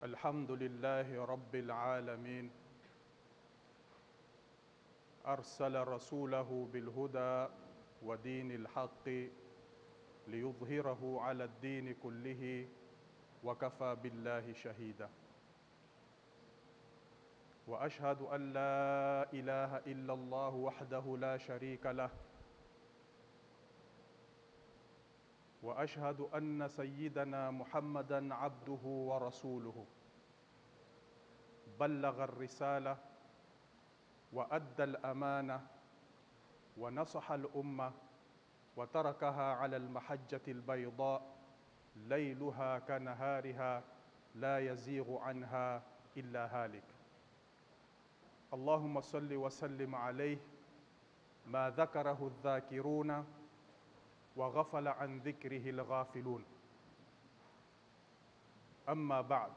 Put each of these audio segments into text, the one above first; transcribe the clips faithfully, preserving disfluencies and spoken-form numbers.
الحمد لله رب العالمين أرسل رسوله بالهدى ودين الحق ليظهره على الدين كله وكفى بالله شهيدا وأشهد أن لا إله إلا الله وحده لا شريك له وأشهد أن سيدنا محمدًا عبده ورسوله بلغ الرسالة وأدى الأمانة ونصح الأمة وتركها على المحجة البيضاء ليلها كنهارها لا يزيغ عنها إلا هالك اللهم صل وسلم عليه ما ذكره الذاكرون وغفل عن ذكره الغافلون أما بعد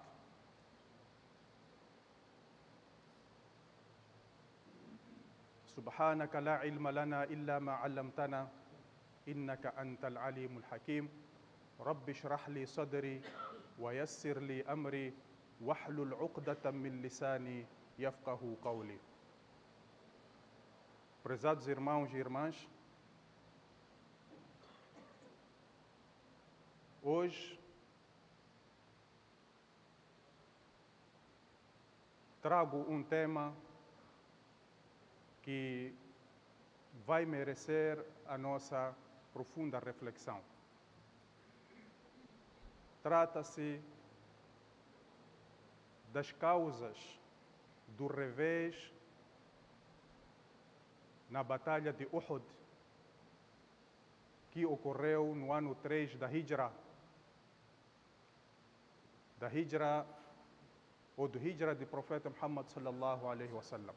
سبحانك لا علم لنا إلا ما علمتنا إنك أنت العليم الحكيم رب اشرح لي صدري ويسر لي أمري واحلل عقدة من لساني يفقه قولي. Prezados irmãos e irmãs, hoje trago um tema que vai merecer a nossa profunda reflexão. Trata-se das causas do revés na Batalha de Uhud, que ocorreu no ano três da Hijra, da Hijra ou do Hijra do profeta Muhammad sallallahu alaihi wasallam.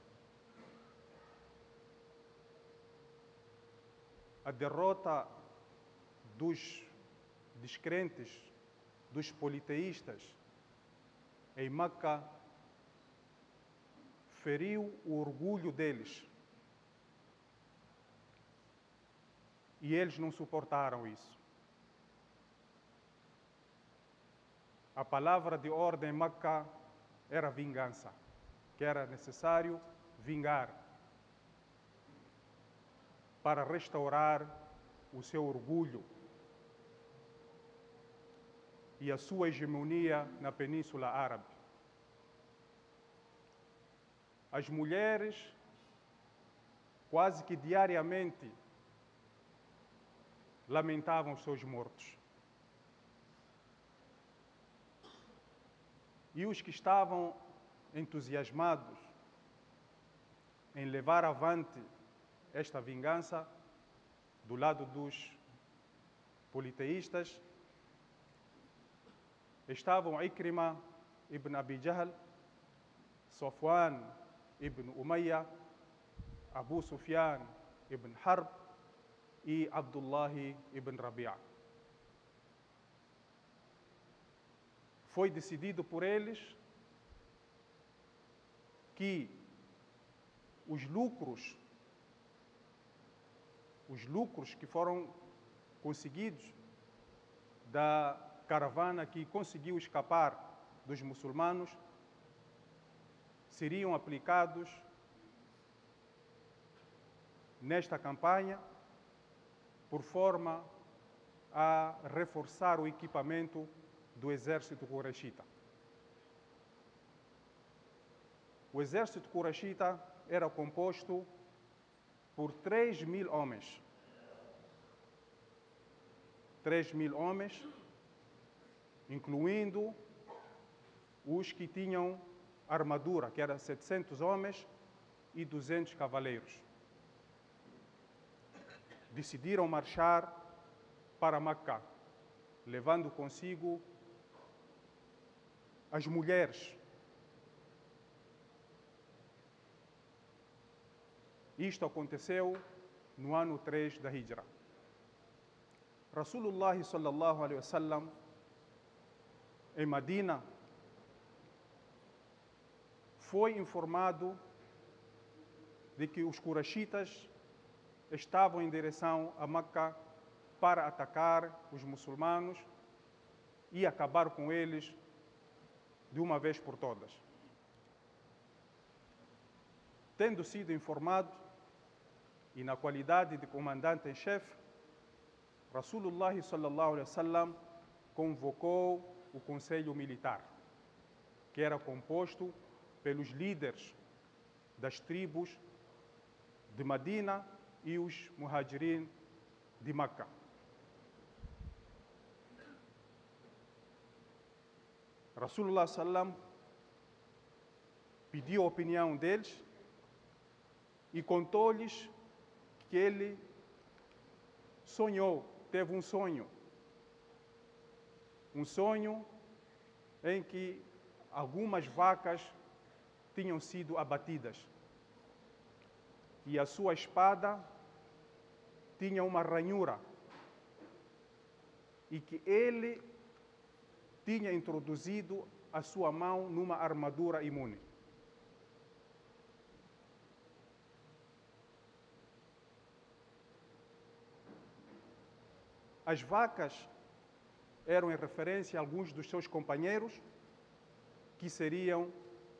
A derrota dos descrentes, dos politeístas em Meca feriu o orgulho deles e eles não suportaram isso. A palavra de ordem em Meca era vingança, que era necessário vingar para restaurar o seu orgulho e a sua hegemonia na Península Árabe. As mulheres, quase que diariamente, lamentavam os seus mortos. E os que estavam entusiasmados em levar avante esta vingança do lado dos politeístas estavam Ikrima ibn Abi Jahl, Safwan ibn Umayya, Abu Sufyan ibn Harb e Abdullah ibn Rabi'a. Foi decidido por eles que os lucros os lucros que foram conseguidos da caravana que conseguiu escapar dos muçulmanos seriam aplicados nesta campanha por forma a reforçar o equipamento do exército qurayshita. O exército qurayshita era composto por três mil homens. Três mil homens, incluindo os que tinham armadura, que eram setecentos homens e duzentos cavaleiros. Decidiram marchar para Meca, levando consigo as mulheres. Isto aconteceu no ano três da Hijra. Rasulullah sallallahu alaihi wasallam, em Medina, foi informado de que os quraishitas estavam em direção a Meca para atacar os muçulmanos e acabar com eles de uma vez por todas. Tendo sido informado e na qualidade de comandante em chefe, Rasulullah sallallahu alaihi wasallam convocou o Conselho Militar, que era composto pelos líderes das tribos de Medina e os muhajirin de Meca. Rasulullah sallam pediu a opinião deles e contou-lhes que ele sonhou, teve um sonho. Um sonho em que algumas vacas tinham sido abatidas e a sua espada tinha uma ranhura e que ele tinha introduzido a sua mão numa armadura imune. As vacas eram em referência a alguns dos seus companheiros que seriam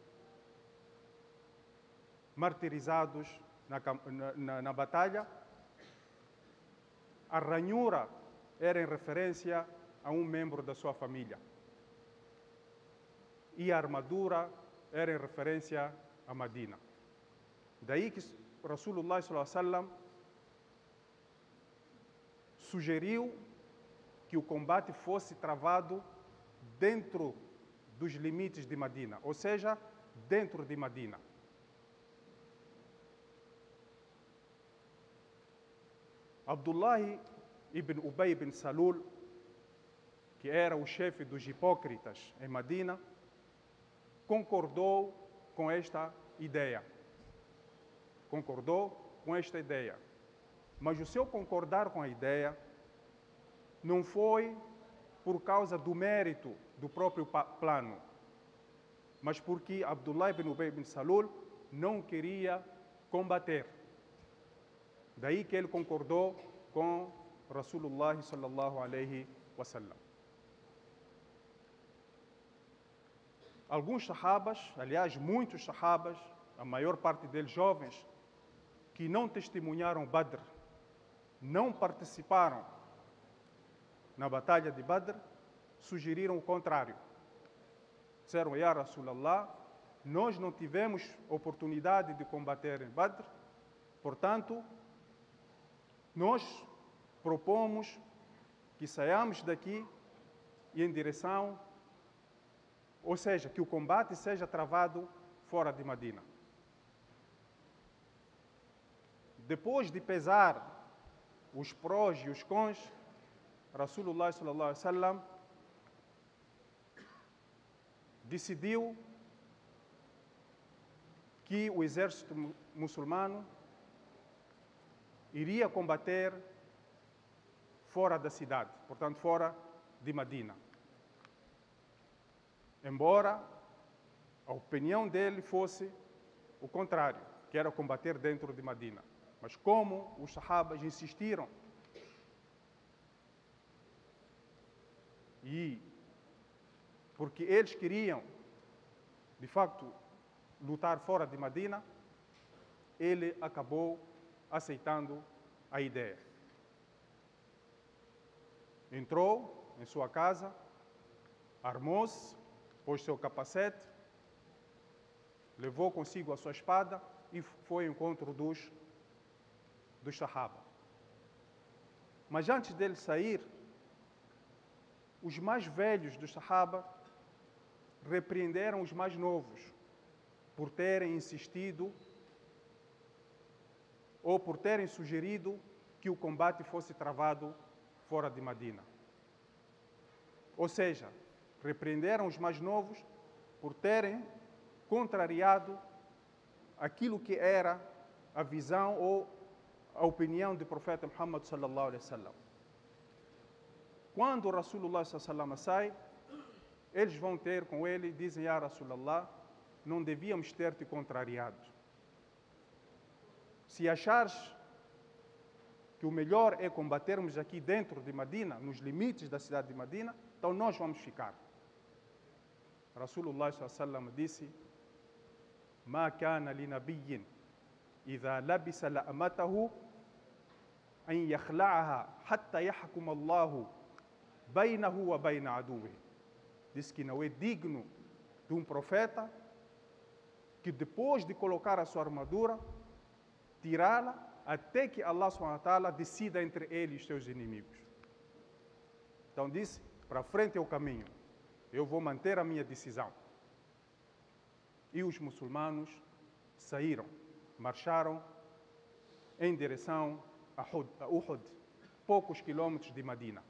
martirizados na, na, na batalha. A ranhura era em referência a um membro da sua família. E a armadura era em referência a Medina. Daí que Rasulullah sallallahu alaihi wasallam sugeriu que o combate fosse travado dentro dos limites de Medina, ou seja, dentro de Medina. Abdullah ibn Ubay ibn Salul, que era o chefe dos hipócritas em Medina, concordou com esta ideia. Concordou com esta ideia. Mas o seu concordar com a ideia não foi por causa do mérito do próprio plano, mas porque Abdullah ibn Ubay ibn Salul não queria combater. Daí que ele concordou com Rasulullah sallallahu alaihi wasallam. Alguns sahabas, aliás, muitos sahabas, a maior parte deles jovens, que não testemunharam Badr, não participaram na batalha de Badr, sugeriram o contrário. Disseram: Ya Rasulallah, nós não tivemos oportunidade de combater em Badr, portanto, nós propomos que saiamos daqui e em direção, ou seja, que o combate seja travado fora de Medina. Depois de pesar os prós e os cons, Rasulullah sallallahu alaihi wasallam decidiu que o exército muçulmano iria combater fora da cidade, portanto, fora de Medina. Embora a opinião dele fosse o contrário, que era combater dentro de Medina. Mas como os sahabas insistiram, e porque eles queriam, de facto, lutar fora de Medina, ele acabou aceitando a ideia. Entrou em sua casa, armou-se, pôs seu capacete, levou consigo a sua espada e foi ao encontro dos, dos sahaba. Mas antes dele sair, os mais velhos dos sahaba repreenderam os mais novos por terem insistido ou por terem sugerido que o combate fosse travado fora de Medina. Ou seja, repreenderam os mais novos por terem contrariado aquilo que era a visão ou a opinião do profeta Muhammad sallallahu alaihi wasallam. Quando o Rasulullah sallallahu alaihi wasallam sai, eles vão ter com ele e dizem: Ya Rasulullah, não devíamos ter te contrariado. Se achares que o melhor é combatermos aqui dentro de Medina, nos limites da cidade de Medina, então nós vamos ficar. Rasulullah sallallahu alaihi wasallam disse: "Ma kana li nabiyyin idha labisa la'amatahu an yakhla'aha hatta yahkum Allahu bainahu wa baina aduwwihi." Diz que não é digno de um profeta que depois de colocar a sua armadura, tirá-la até que Allah subhanahu wa ta'ala decida entre ele e os seus inimigos. Então disse: para frente é o caminho, eu vou manter a minha decisão. E os muçulmanos saíram, marcharam em direção a Uhud, poucos quilômetros de Medina.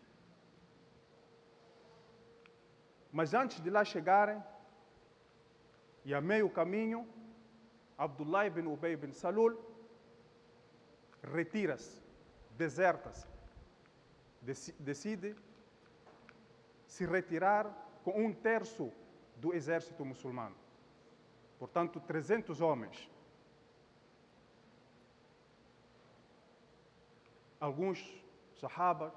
Mas antes de lá chegarem, e a meio caminho, Abdullah ibn Ubay ibn Salul retira-se, deserta-se, decide se retirar com um terço do exército muçulmano. Portanto, trezentos homens. Alguns sahaba,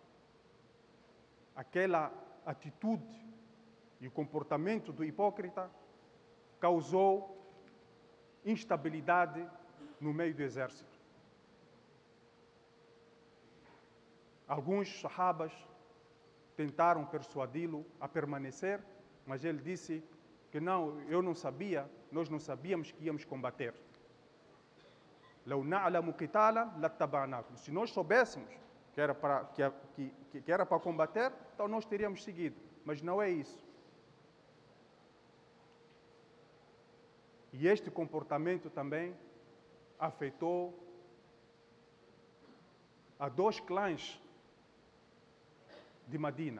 aquela atitude e o comportamento do hipócrita causou instabilidade no meio do exército. Alguns sahabas tentaram persuadi-lo a permanecer, mas ele disse que não, eu não sabia, nós não sabíamos que íamos combater. لو نعلم قتالا لاتبعناكم. Se nós soubéssemos que era para que, que, que era para combater, então nós teríamos seguido, mas não é isso. E este comportamento também afetou a dois clãs de Medina.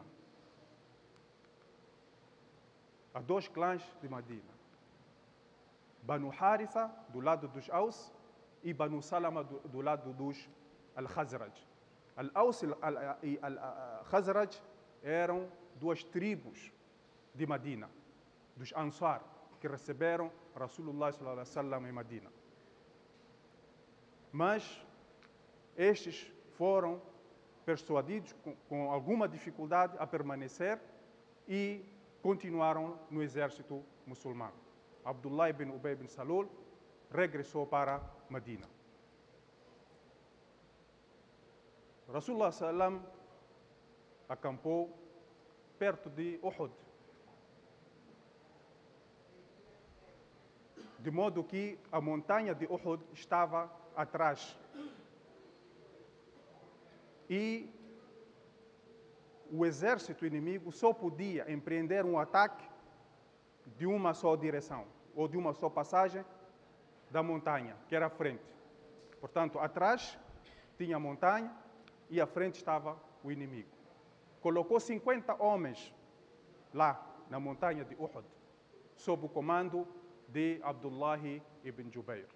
A dois clãs de Medina. Banu Haritha, do lado dos Aus, e Banu Salama, do, do lado dos Al-Khazraj. Al-Aus e Al-Khazraj eram duas tribos de Medina, dos Ansar, que receberam Rasulullah sallallahu alaihi wasallam em Medina. Mas estes foram persuadidos com, com alguma dificuldade a permanecer e continuaram no exército muçulmano. Abdullah ibn Ubay ibn Salul regressou para Medina. Rasulullah sallallahu alaihi wasallam acampou perto de Uhud, de modo que a montanha de Uhud estava atrás. E o exército inimigo só podia empreender um ataque de uma só direção, ou de uma só passagem da montanha, que era a frente. Portanto, atrás tinha a montanha e à frente estava o inimigo. Colocou cinquenta homens lá na montanha de Uhud, sob o comando de Abdullah ibn Jubayr.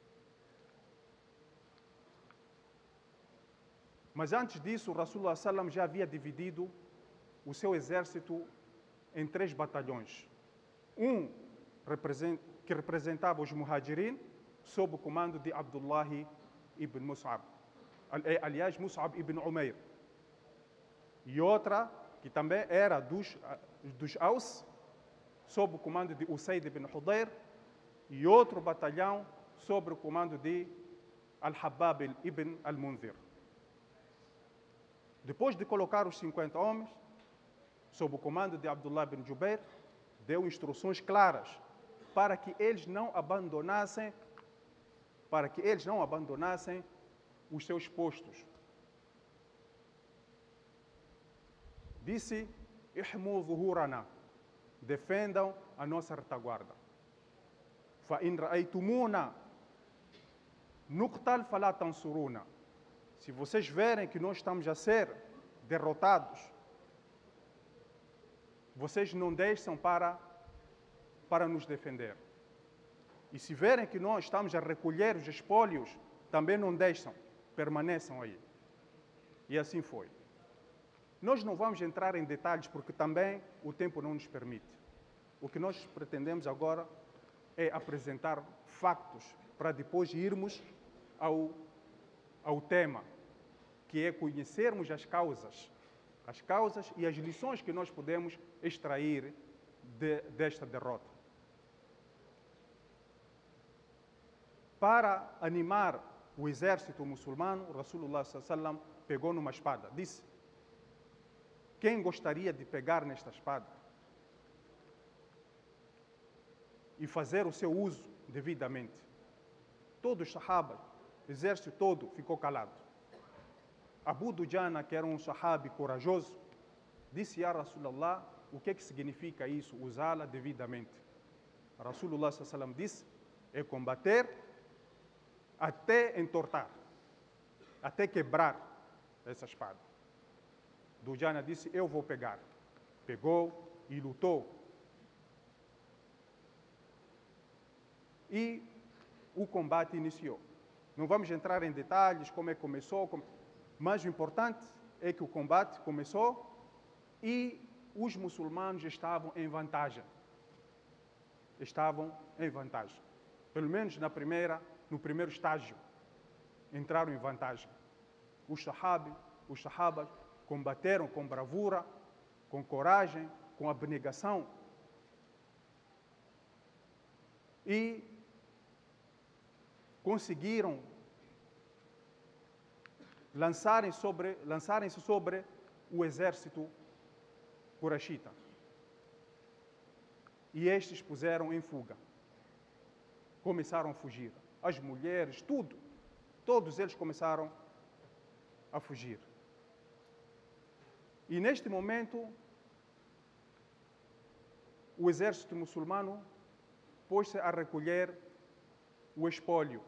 Mas antes disso, o Rasulullah sallam já havia dividido o seu exército em três batalhões. Um que representava os Muhajirin, sob o comando de Abdullah ibn Mus'ab. Aliás, Mus'ab ibn Umair. E outra, que também era dos, dos Aus, sob o comando de Usaid ibn Hudayr, e outro batalhão sob o comando de Al-Habbab ibn al-Munzir. Depois de colocar os cinquenta homens, sob o comando de Abdullah ibn Jubayr, deu instruções claras para que eles não abandonassem, para que eles não abandonassem os seus postos. Disse: "Ihmu zuhurana", defendam a nossa retaguarda. "Fa in ra'aytumuna nuqtal fala tansuruna", se vocês verem que nós estamos a ser derrotados, vocês não deixam para, para nos defender. E se verem que nós estamos a recolher os espólios, também não deixam, permaneçam aí. E assim foi. Nós não vamos entrar em detalhes porque também o tempo não nos permite. O que nós pretendemos agora é apresentar factos para depois irmos ao, ao tema, que é conhecermos as causas, as causas e as lições que nós podemos extrair de, desta derrota. Para animar o exército muçulmano, Rasulullah sallallahu alaihi wasallam pegou numa espada. Disse: quem gostaria de pegar nesta espada e fazer o seu uso devidamente? Todos os sahabas, o exército todo ficou calado. Abu Dujana, que era um sahabi corajoso, disse: Ya Rasulullah, o que é que significa isso, usá-la devidamente? Rasulullah sallallahu alaihi wasallam disse: é combater até entortar, até quebrar essa espada. Dujana disse: eu vou pegar. Pegou e lutou. E o combate iniciou. Não vamos entrar em detalhes como é que começou, como... mas o importante é que o combate começou e os muçulmanos estavam em vantagem. Estavam em vantagem. Pelo menos na primeira, no primeiro estágio, entraram em vantagem. Os sahabis, os sahabas combateram com bravura, com coragem, com abnegação. E conseguiram lançarem sobre, lançarem-se sobre o exército qurashita. E estes puseram em fuga. Começaram a fugir. As mulheres, tudo. Todos eles começaram a fugir. E neste momento, o exército muçulmano pôs-se a recolher o espólio.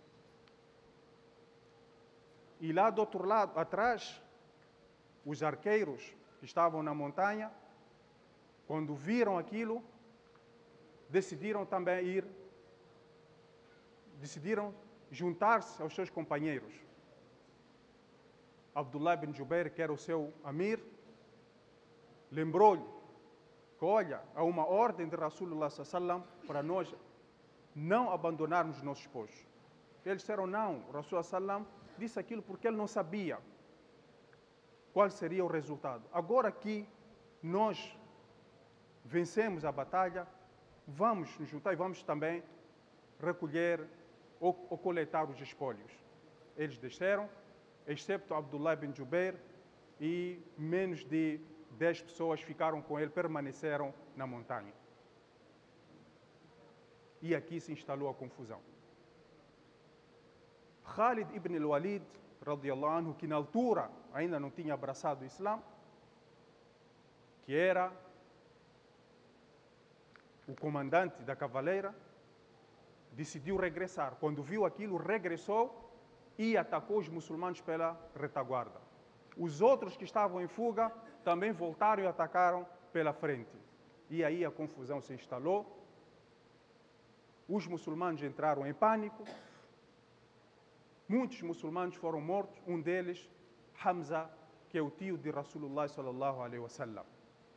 E lá do outro lado, atrás, os arqueiros que estavam na montanha, quando viram aquilo, decidiram também ir, decidiram juntar-se aos seus companheiros. Abdullah ibn Jubair, que era o seu amir, lembrou-lhe que, olha, há uma ordem de Rasulullah sallallahu alaihi wasallam para nós não abandonarmos nossos esposos. Eles disseram: não, o Rasulullah sallallahu alaihi wasallam disse aquilo porque ele não sabia qual seria o resultado. Agora que nós vencemos a batalha, vamos nos juntar e vamos também recolher ou, ou coletar os espólios. Eles desceram, excepto Abdullah ibn Jubair, e menos de dez pessoas ficaram com ele, permaneceram na montanha. E aqui se instalou a confusão. Khalid ibn al-Walid, radiyallahu anhu, que na altura ainda não tinha abraçado o Islã, que era o comandante da cavaleira, decidiu regressar. Quando viu aquilo, regressou e atacou os muçulmanos pela retaguarda. Os outros que estavam em fuga também voltaram e atacaram pela frente. E aí a confusão se instalou. Os muçulmanos entraram em pânico. Muitos muçulmanos foram mortos. Um deles, Hamza, que é o tio de Rasulullah sallallahu alaihi wasallam.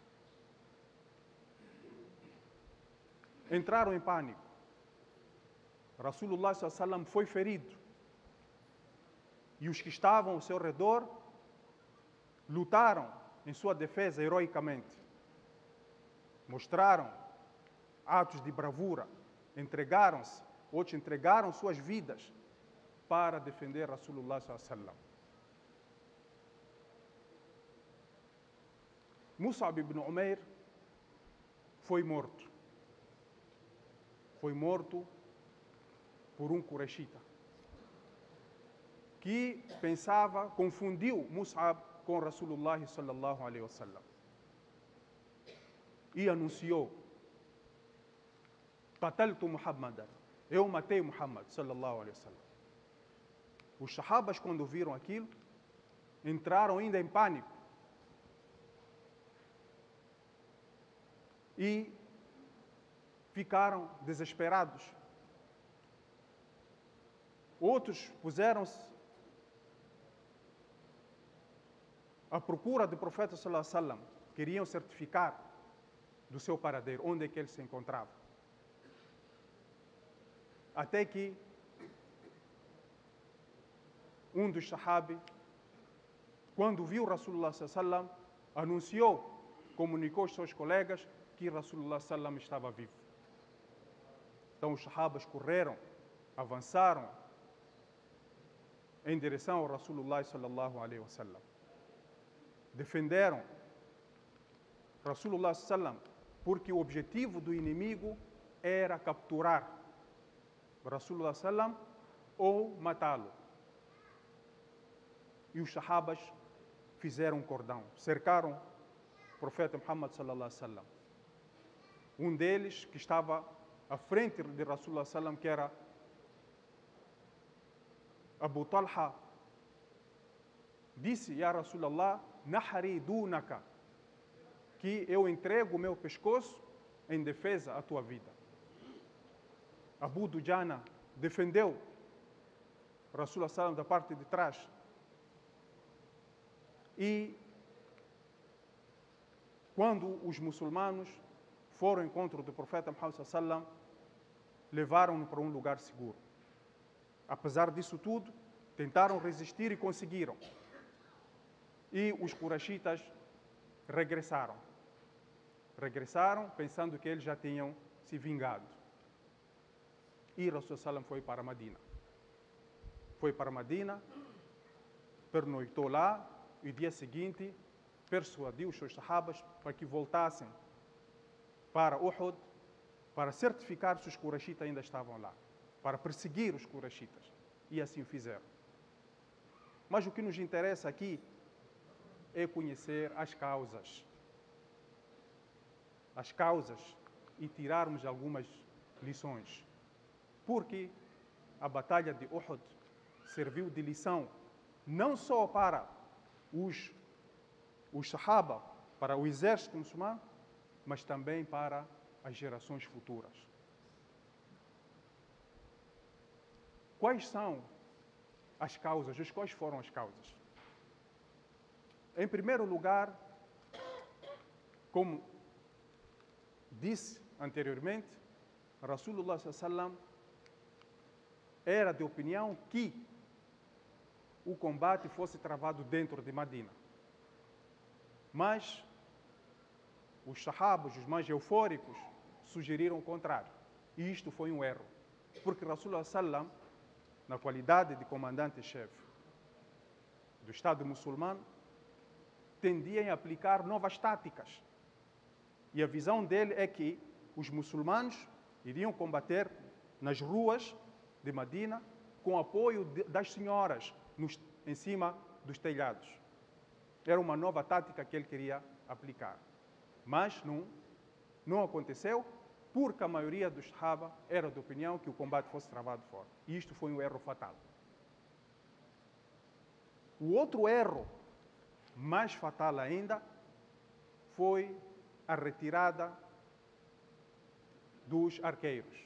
Entraram em pânico. Rasulullah sallallahu alaihi wasallam foi ferido. E os que estavam ao seu redor lutaram em sua defesa heroicamente. Mostraram atos de bravura, entregaram-se, outros entregaram suas vidas para defender Rasulullah sallallahu alaihi wasallam. Mus'ab ibn Umair foi morto. Foi morto por um qurashita que pensava, confundiu Mus'ab com Rasulullah sallallahu alaihi wasallam e anunciou: qataltu Muhammadan, eu matei Muhammad sallallahu alaihi wasallam. Os sahabas, quando viram aquilo, entraram ainda em pânico e ficaram desesperados. Outros puseram-se à procura do profeta sallallahu alaihi wasallam, queriam certificar do seu paradeiro, onde é que ele se encontrava. Até que um dos sahabis, quando viu Rasulullah sallallahu alaihi wasallam, anunciou, comunicou aos seus colegas que Rasulullah sallam estava vivo. Então os sahabas correram, avançaram em direção ao Rasulullah sallallahu alaihi wasallam. Defenderam Rasulullah sallam, porque o objetivo do inimigo era capturar Rasulullah sallam ou matá-lo. E os sahabas fizeram um cordão, cercaram o profeta Muhammad sallallahu alaihi wasallam. Um deles, que estava à frente de Rasulullah sallam, que era Abu Talha, disse: Ya Rasulallah, nahri dunaka, que eu entrego o meu pescoço em defesa à tua vida. Abu Dujana defendeu Rasulullah sallam da parte de trás. E quando os muçulmanos foram ao encontro do profeta Muhammad sallam, levaram-no para um lugar seguro. Apesar disso tudo, tentaram resistir e conseguiram. E os quraishitas regressaram. Regressaram pensando que eles já tinham se vingado. E Rasul sallam foi para Medina. Foi para Medina, pernoitou lá, e no dia seguinte persuadiu os seus sahabas para que voltassem para Uhud, para certificar se os quraishitas ainda estavam lá, para perseguir os quraishitas. E assim fizeram. Mas o que nos interessa aqui é conhecer as causas. As causas e tirarmos algumas lições. Porque a batalha de Uhud serviu de lição não só para os, os Sahaba, para o exército muçulmano, mas também para as gerações futuras. Quais são as causas? Quais foram as causas? Em primeiro lugar, como disse anteriormente, Rasulullah sallam era de opinião que o combate fosse travado dentro de Medina. Mas os sahabas, os mais eufóricos, sugeriram o contrário. E isto foi um erro. Porque Rasulullah sallam, na qualidade de comandante-chefe do Estado muçulmano, tendia a aplicar novas táticas. E a visão dele é que os muçulmanos iriam combater nas ruas de Medina com apoio de, das senhoras nos, em cima dos telhados. Era uma nova tática que ele queria aplicar. Mas não, não aconteceu, porque a maioria dos Sahaba era de opinião que o combate fosse travado fora. E isto foi um erro fatal. O outro erro, mais fatal ainda, foi a retirada dos arqueiros.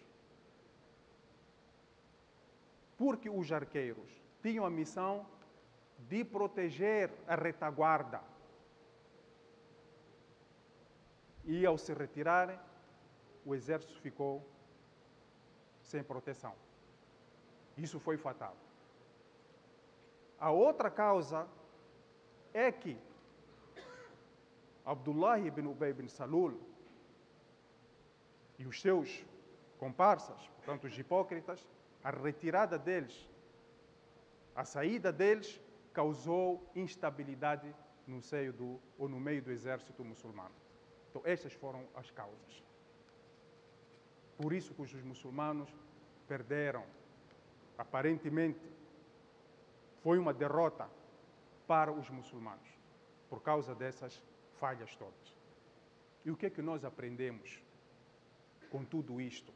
Porque os arqueiros tinham a missão de proteger a retaguarda. E ao se retirarem, o exército ficou sem proteção. Isso foi fatal. A outra causa é que Abdullah ibn Ubay ibn Salul e os seus comparsas, portanto os hipócritas, a retirada deles, a saída deles, causou instabilidade no seio do, ou no meio do exército muçulmano. Então estas foram as causas. Por isso que os muçulmanos perderam. Aparentemente, foi uma derrota para os muçulmanos, por causa dessas falhas todas. E o que é que nós aprendemos com tudo isto?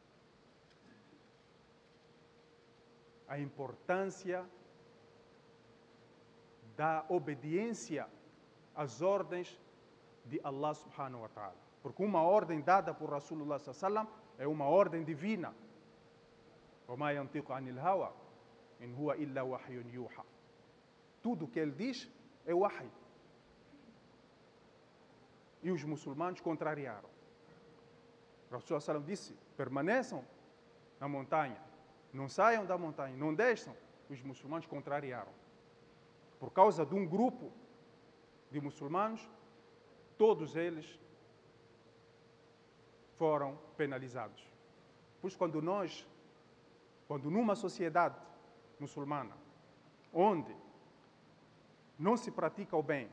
A importância da obediência às ordens de Allah subhanahu wa ta'ala. Porque uma ordem dada por Rasulullah sallallahu alaihi wasallam é uma ordem divina. وَمَا يَنْطِقُ عَنِ الْهَوَى إِنْ هُوَ إِلَّا وَحْيٌ يُوحَى. Tudo o que ele diz é wahy. E os muçulmanos contrariaram. Rasulullah sallallahu alaihi wasallam disse: permaneçam na montanha, não saiam da montanha, não desçam. Os muçulmanos contrariaram. Por causa de um grupo de muçulmanos, todos eles foram penalizados. Pois quando nós, quando numa sociedade muçulmana, onde não se pratica o bem,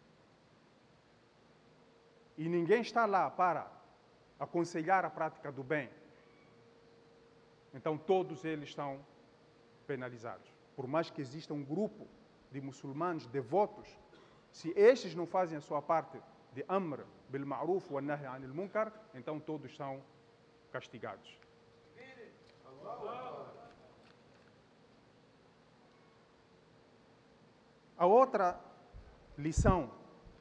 e ninguém está lá para aconselhar a prática do bem, então todos eles estão penalizados. Por mais que exista um grupo de muçulmanos devotos, se estes não fazem a sua parte de amr bil ma'ruf wa nahy anil munkar, então todos são castigados. A outra lição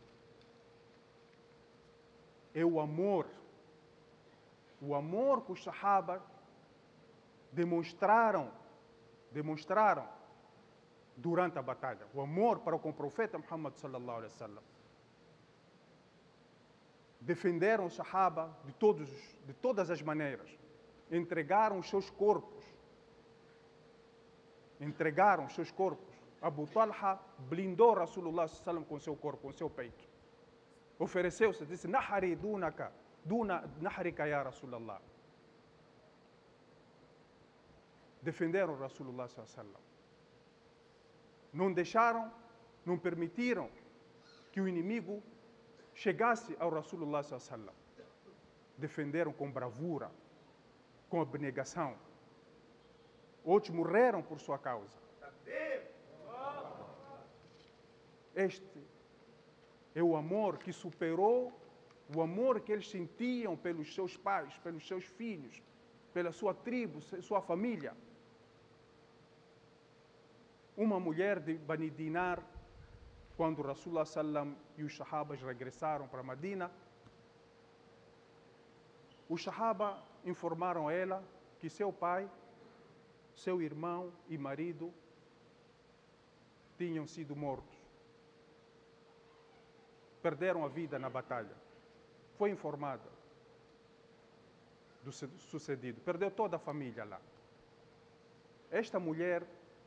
é o amor. O amor que os Sahaba demonstraram, demonstraram durante a batalha. O amor para com o profeta Muhammad sallallahu alaihi wasallam. Defenderam os Sahaba de, todos, de todas as maneiras. Entregaram os seus corpos. Entregaram os seus corpos. Abu Talha blindou Rasulullah sallallahu alaihi wasallam com seu corpo, com seu peito. Ofereceu-se, disse: Nahari dunaka, duna nahrika ya Rasulallah. Defenderam Rasulullah sallallahu alaihi wasallam. Não deixaram, não permitiram que o inimigo chegasse ao Rasulullah sallallahu alaihi wasallam. Defenderam com bravura, com abnegação. Outros morreram por sua causa. Este é o amor que superou o amor que eles sentiam pelos seus pais, pelos seus filhos, pela sua tribo, sua família. Uma mulher de Bani Dinar, quando Rasulullah sallam e os sahabas regressaram para Medina, os sahaba informaram a ela que seu pai, seu irmão e marido tinham sido mortos. Perderam a vida na batalha. Foi informada do sucedido. Perdeu toda a família lá. Esta mulher,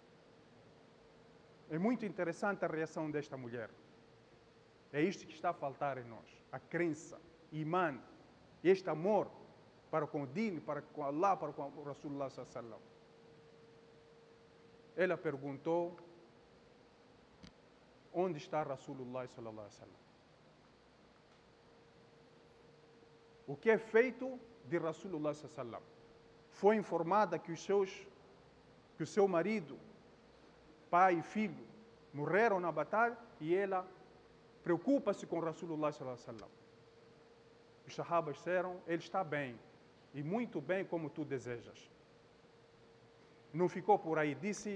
é muito interessante a reação desta mulher. É isto que está a faltar em nós. A crença, imã, este amor para com o Din, para com Allah, para com o Rasulullah sallallahu alaihi wasallam. Ela perguntou: onde está Rasulullah sallallahu alaihi wasallam? O que é feito de Rasulullah sallallahu alaihi wasallam? Foi informada que os seus, que o seu marido, pai e filho, morreram na batalha e ela preocupa-se com Rasulullah sallallahu alaihi wasallam. Os sahabas disseram: ele está bem, e muito bem como tu desejas. Não ficou por aí, disse: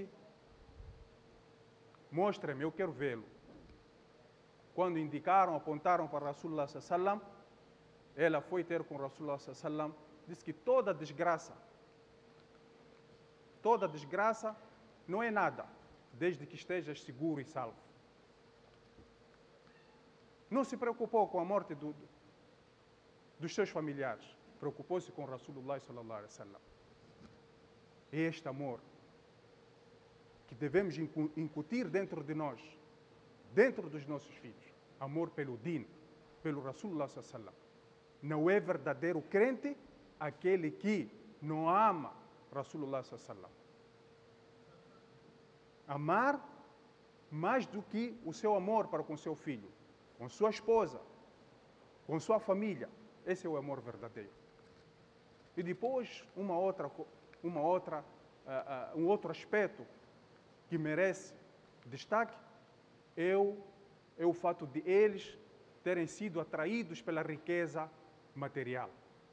mostre-me, eu quero vê-lo. Quando indicaram, apontaram para Rasulullah sallallahu alaihi wasallam, ela foi ter com Rasulullah sallallahu alaihi wasallam, disse que toda desgraça, toda desgraça não é nada, desde que estejas seguro e salvo. Não se preocupou com a morte do, dos seus familiares, preocupou-se com Rasulullah sallallahu alaihi wasallam. É este amor que devemos incutir dentro de nós, dentro dos nossos filhos. Amor pelo Din, pelo Rasulullah sallallahu alaihi wasallam. Não é verdadeiro crente aquele que não ama Rasulullah sallallahu alaihi wasallam. Amar mais do que o seu amor para com seu filho, com sua esposa, com sua família. Esse é o amor verdadeiro. E depois, uma outra, uma outra, uh, uh, um outro aspecto que merece destaque é o, é o fato de eles terem sido atraídos pela riqueza material.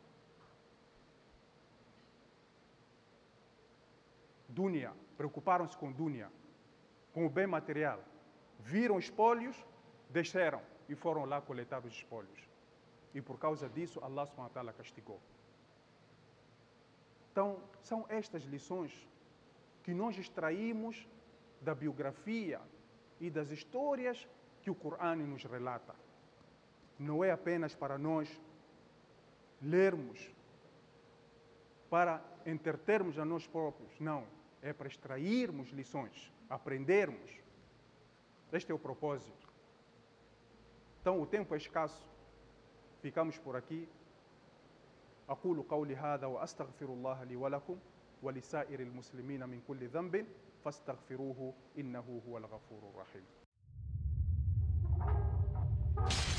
Dunya, preocuparam-se com dunya, com o bem material. Viram espólios, desceram e foram lá coletar os espólios. E por causa disso, Allah subhanahu wa ta'ala castigou. Então, são estas lições que nós extraímos da biografia e das histórias que o Corão nos relata. Não é apenas para nós lermos, para entretermos a nós próprios. Não, é para extrairmos lições, aprendermos. Este é o propósito. Então, o tempo é escasso. Ficamos por aqui. أقول قولي هذا وأستغفر الله لي ولكم ولسائر المسلمين من كل ذنب فاستغفروه إنه هو الغفور الرحيم.